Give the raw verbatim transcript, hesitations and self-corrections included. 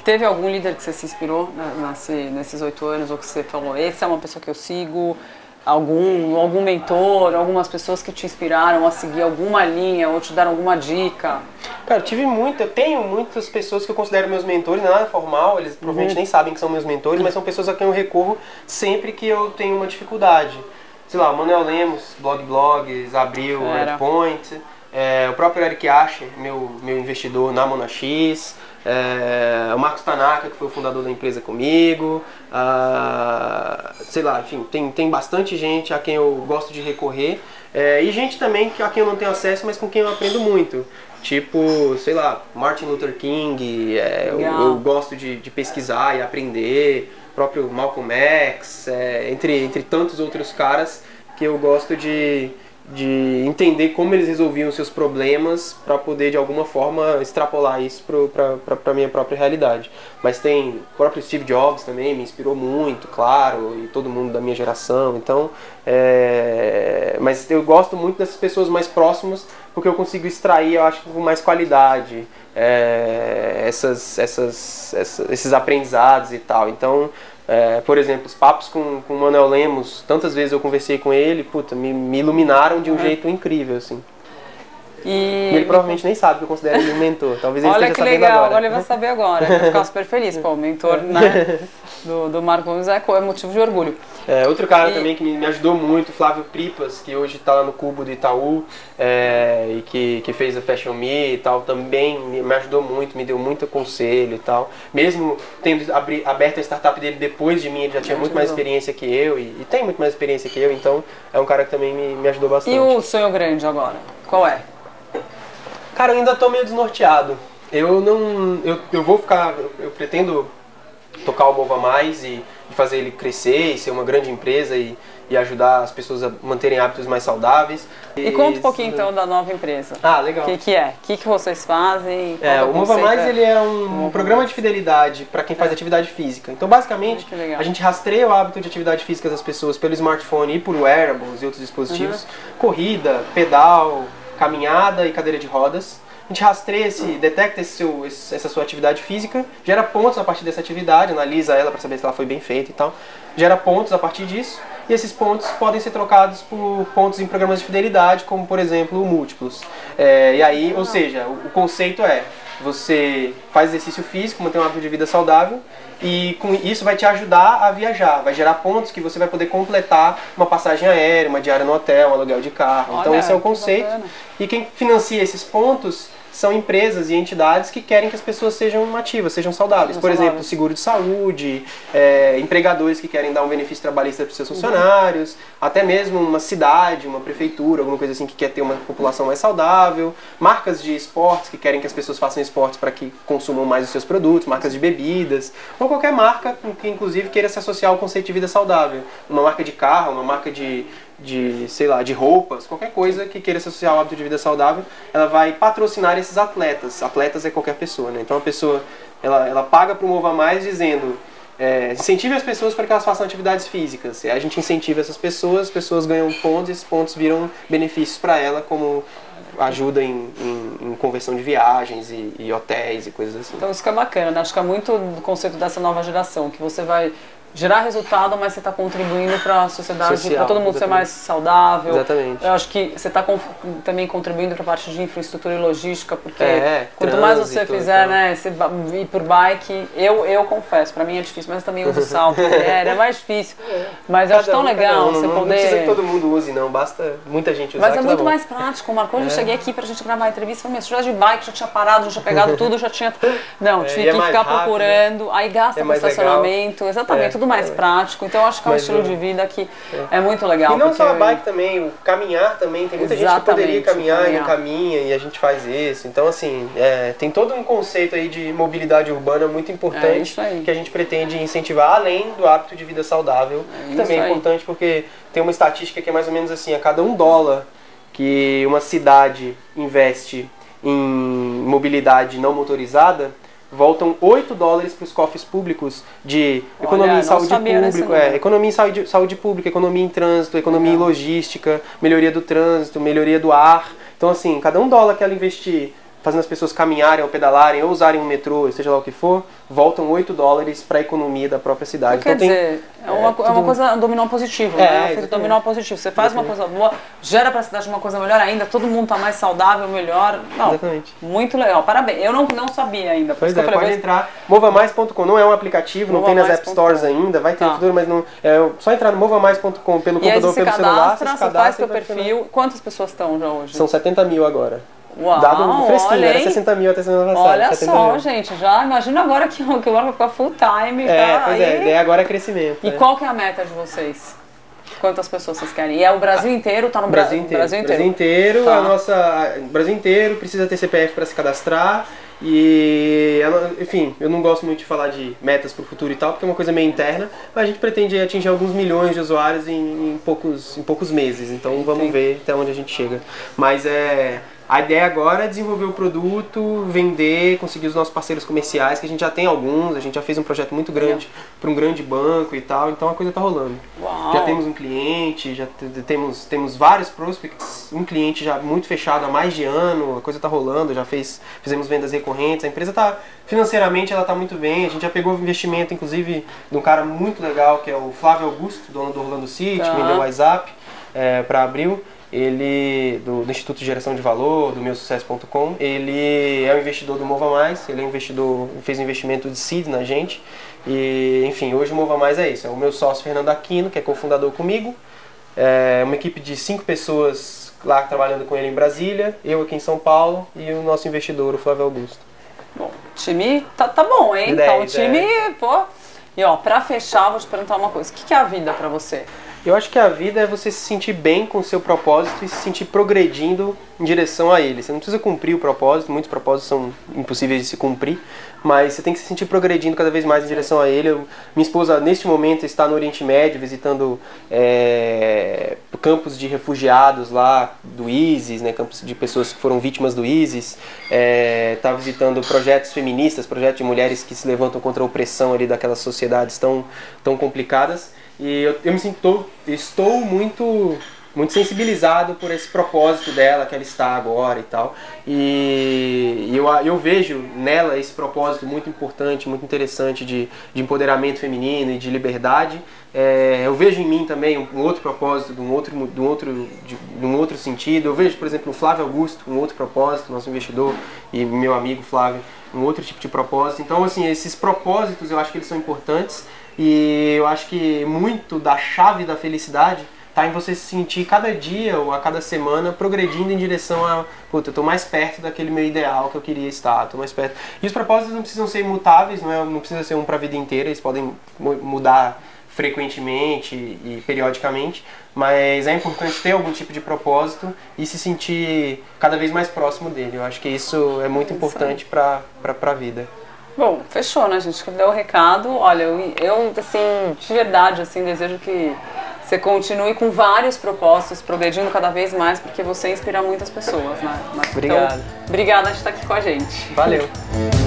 teve algum líder que você se inspirou nesse, nesses oito anos, ou que você falou, esse é uma pessoa que eu sigo, algum, algum mentor, algumas pessoas que te inspiraram a seguir alguma linha, ou te deram alguma dica? Cara, eu tive muito, eu tenho muitas pessoas que eu considero meus mentores, não é nada formal, eles provavelmente Uhum. nem sabem que são meus mentores, mas são pessoas a quem eu recorro sempre que eu tenho uma dificuldade. Sei lá, Manuel Lemos, Blog Blogs, Abril, Redpoint, é, o próprio Eric Ashe, meu, meu investidor na Monax, é, o Marcos Tanaka, que foi o fundador da empresa comigo, ah, sei lá, enfim, tem, tem bastante gente a quem eu gosto de recorrer, é, e gente também a quem eu não tenho acesso, mas com quem eu aprendo muito. Tipo, sei lá, Martin Luther King, é, eu, eu gosto de, de pesquisar e aprender, o próprio Malcolm X, é, entre, entre tantos outros caras que eu gosto de, de entender como eles resolviam os seus problemas para poder de alguma forma extrapolar isso para a minha própria realidade. Mas tem o próprio Steve Jobs também, me inspirou muito, claro, e todo mundo da minha geração. Então, é, mas eu gosto muito dessas pessoas mais próximas porque eu consigo extrair, eu acho, com mais qualidade é, essas, essas, essas, esses aprendizados e tal. Então, é, por exemplo, os papos com, com o Manuel Lemos, tantas vezes eu conversei com ele, puta, me, me iluminaram de um jeito incrível, assim. E ele provavelmente nem sabe que eu considero ele um mentor. Talvez ele olha esteja que sabendo legal, agora. olha, ele vai saber agora. Eu vou ficar super feliz. Pô, o mentor, né, do, do Marco Gomes é, é motivo de orgulho. É, outro cara e... também que me ajudou muito, Flávio Pripas, que hoje está lá no Cubo do Itaú, é, e que, que fez a Fashion Me e tal, também me ajudou muito, me deu muito conselho e tal. Mesmo tendo abri, aberto a startup dele depois de mim, ele já tinha muito mais experiência que eu, e, e tem muito mais experiência que eu, então é um cara que também me, me ajudou bastante. E o sonho grande agora? Qual é? Cara, eu ainda tô meio desnorteado. Eu não... Eu, eu vou ficar... Eu, eu pretendo tocar o Mova Mais e, e fazer ele crescer e ser uma grande empresa e, e ajudar as pessoas a manterem hábitos mais saudáveis. E, e conta um pouquinho então da nova empresa. Ah, legal. O que, que é? O que, que vocês fazem? É, é o Mova Mais ele é um, um programa de fidelidade para quem faz é. atividade física. Então, basicamente, a gente rastreia o hábito de atividade física das pessoas pelo smartphone e por wearables e outros dispositivos. Uhum. Corrida, pedal, caminhada e cadeira de rodas. A gente rastreia, esse, detecta esse seu, esse, essa sua atividade física, gera pontos a partir dessa atividade, analisa ela para saber se ela foi bem feita e tal, gera pontos a partir disso, e esses pontos podem ser trocados por pontos em programas de fidelidade, como por exemplo múltiplos. É, e aí, ou seja, o, o conceito é, você faz exercício físico, mantém um hábito de vida saudável, e com isso vai te ajudar a viajar, vai gerar pontos que você vai poder completar uma passagem aérea, uma diária no hotel, um aluguel de carro. Olha, então esse é o conceito. Bacana. E quem financia esses pontos são empresas e entidades que querem que as pessoas sejam ativas, sejam saudáveis. Por exemplo, seguro de saúde, é, empregadores que querem dar um benefício trabalhista para os seus funcionários, uhum. até mesmo uma cidade, uma prefeitura, alguma coisa assim que quer ter uma população mais saudável, marcas de esportes que querem que as pessoas façam esportes para que consumam mais os seus produtos, marcas de bebidas, ou qualquer marca que inclusive queira se associar ao conceito de vida saudável. Uma marca de carro, uma marca de... de, sei lá, de roupas, qualquer coisa que queira se associar ao hábito de vida saudável, ela vai patrocinar esses atletas. Atletas é qualquer pessoa, né? Então a pessoa, ela, ela paga para o Mova Mais dizendo, é, incentive as pessoas para que elas façam atividades físicas. E a gente incentiva essas pessoas, as pessoas ganham pontos e esses pontos viram benefícios para ela, como ajuda em, em, em conversão de viagens e, e hotéis e coisas assim. Então isso que é bacana, né? Acho que é muito do conceito dessa nova geração, que você vai gerar resultado, mas você está contribuindo para a sociedade, para todo mundo exatamente. ser mais saudável. Exatamente. Eu acho que você está também contribuindo para a parte de infraestrutura e logística, porque é, quanto mais você fizer, né, você ir por bike, eu, eu confesso, para mim é difícil, mas eu também uso salto, é, é mais difícil. Mas eu acho tão um, legal um, você não, poder... Não precisa que todo mundo use, não, basta muita gente usar. Mas é muito tá mais prático, Marco. Quando é. eu cheguei aqui pra gente gravar a entrevista, eu falei, se eu de bike, já tinha parado, já tinha pegado tudo, já tinha... Não, tive é, que é ficar rápido, procurando, aí gasta é com estacionamento, legal. exatamente, é, tudo mais é. prático. Então eu acho que é um Mas, estilo de vida que é, é muito legal. E não só a bike também, o caminhar também. Tem muita Exatamente, gente que poderia caminhar, caminhar e não caminha e a gente faz isso. Então assim, é, tem todo um conceito aí de mobilidade urbana muito importante é que a gente pretende incentivar além do hábito de vida saudável. É que também é importante porque tem uma estatística que é mais ou menos assim, a cada um dólar que uma cidade investe em mobilidade não motorizada, voltam oito dólares para os cofres públicos de economia Olha, em saúde pública, é, economia em saúde, saúde pública, economia em trânsito, economia Legal. em logística, melhoria do trânsito, melhoria do ar. Então assim, cada um dólar que ela investir fazendo as pessoas caminharem ou pedalarem ou usarem um metrô, seja lá o que for, voltam oito dólares para a economia da própria cidade. Quer então, dizer, tem, é, uma, é, é uma coisa, um dominó positivo, é, né? É um dominó positivo. Você faz exatamente. Uma coisa boa, gera para a cidade uma coisa melhor ainda, todo mundo tá mais saudável, melhor. Não, exatamente. Muito legal, parabéns. Eu não, não sabia ainda. Pois é, pode entrar. Mova mais ponto com, não é um aplicativo, não tem nas App Stores ainda, vai ter tá. Futuro, mas não, é só entrar no mova mais ponto com pelo e computador, pelo cadastra, celular, você, você faz seu perfil. Quantas pessoas estão já hoje? São setenta mil agora. Uau, dado fresquinho, olha, era sessenta mil até semana passada. Olha só, mil. Gente, já imagina agora que, que agora vai ficar full time. É, tá? pois é, daí agora é crescimento. E né? qual que é a meta de vocês? Quantas pessoas vocês querem? E é o Brasil inteiro? Tá no Brasil inteiro. Brasil inteiro. Brasil inteiro, tá. a nossa, Brasil inteiro precisa ter C P F para se cadastrar. E, enfim, eu não gosto muito de falar de metas para o futuro e tal, porque é uma coisa meio interna, mas a gente pretende atingir alguns milhões de usuários em, em, poucos, em poucos meses, então vamos Sim. ver até onde a gente chega. Mas é... A ideia agora é desenvolver o produto, vender, conseguir os nossos parceiros comerciais, que a gente já tem alguns, a gente já fez um projeto muito grande para um grande banco e tal, então a coisa está rolando. Uau. Já temos um cliente, já temos, temos vários prospects, um cliente já muito fechado há mais de ano, a coisa está rolando, já fez, fizemos vendas recorrentes, a empresa está, financeiramente ela está muito bem, a gente já pegou investimento inclusive de um cara muito legal que é o Flávio Augusto, dono do Orlando City, tá. Me deu o WhatsApp é, para abril. Ele, do, do Instituto de Geração de Valor, do meu sucesso ponto com, ele é um investidor do Mova Mais, ele é um investidor, fez um investimento de seed na gente, e enfim, hoje o Mova Mais é isso, é o meu sócio Fernando Aquino, que é cofundador comigo, é uma equipe de cinco pessoas lá trabalhando com ele em Brasília, eu aqui em São Paulo e o nosso investidor, o Flávio Augusto. Bom, o time tá, tá bom, hein? dez, então o time, é. pô... E ó, pra fechar, vou te perguntar uma coisa, o que, que é a vida pra você? Eu acho que a vida é você se sentir bem com o seu propósito e se sentir progredindo em direção a ele. Você não precisa cumprir o propósito, muitos propósitos são impossíveis de se cumprir, mas você tem que se sentir progredindo cada vez mais em direção a ele. Eu, minha esposa, neste momento, está no Oriente Médio, visitando é, campos de refugiados lá do ISIS, né, campos de pessoas que foram vítimas do ISIS, é, está visitando projetos feministas, projetos de mulheres que se levantam contra a opressão ali daquelas sociedades tão, tão complicadas. E eu, eu me sinto, estou muito, muito sensibilizado por esse propósito dela, que ela está agora e tal. E, e eu, eu vejo nela esse propósito muito importante, muito interessante de, de empoderamento feminino e de liberdade. É, eu vejo em mim também um, um outro propósito, de um outro, de, um outro, de, de um outro sentido. Eu vejo, por exemplo, o Flávio Augusto, um outro propósito, nosso investidor e meu amigo Flávio, um outro tipo de propósito. Então, assim, esses propósitos eu acho que eles são importantes. E eu acho que muito da chave da felicidade está em você se sentir cada dia ou a cada semana progredindo em direção a, puta, eu estou mais perto daquele meu ideal que eu queria estar, estou mais perto. E os propósitos não precisam ser imutáveis, não, é, não precisa ser um para a vida inteira, eles podem mudar frequentemente e periodicamente, mas é importante ter algum tipo de propósito e se sentir cada vez mais próximo dele. Eu acho que isso é muito importante para a vida. Bom, fechou, né, gente? Que deu o recado. Olha, eu, eu, assim, de verdade, assim, desejo que você continue com vários propósitos, progredindo cada vez mais, porque você inspira muitas pessoas, né? Obrigado. Então, obrigada de estar aqui com a gente. Valeu.